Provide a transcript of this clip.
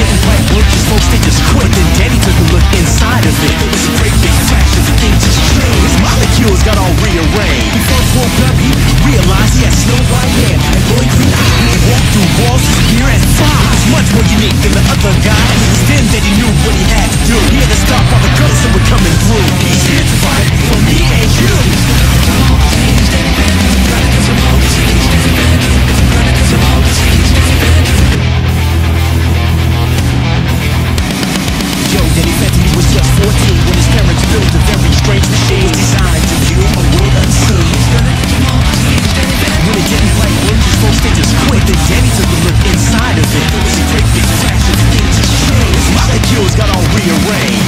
didn't quite work, his folks, they just quit. Then Daddy took a look inside of it. It was a great big crash and the thing just changed. His molecules got all rearranged. He first woke up, he realized he had snow white hair and glowing green eyes. He walked through walls, disappear and fly. He was much more unique than the other guys. It was then that he knew what he had to do. He had to stop all the colors that were coming through. He's here to fight for me and you. Yo, Daddy Fenton, he was just 14 when his parents built a very strange machine designed to view a world unseen. When it didn't quite work, his folks, they just quit. Then Daddy took a look inside of it. It was a great big crash and the thing just changed. His molecules got all rearranged.